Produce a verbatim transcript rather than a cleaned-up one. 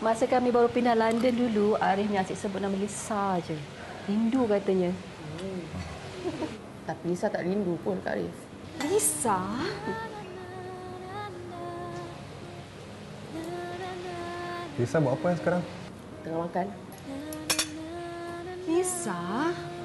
Masa kami baru pindah London dulu, Arif ni asyik sebut nama Lisa je. Rindu katanya. Hmm. Tapi Lisa tak rindu pun Kak Arif. Lisa? Lisa buat apa sekarang? Tengah makan. Lisa?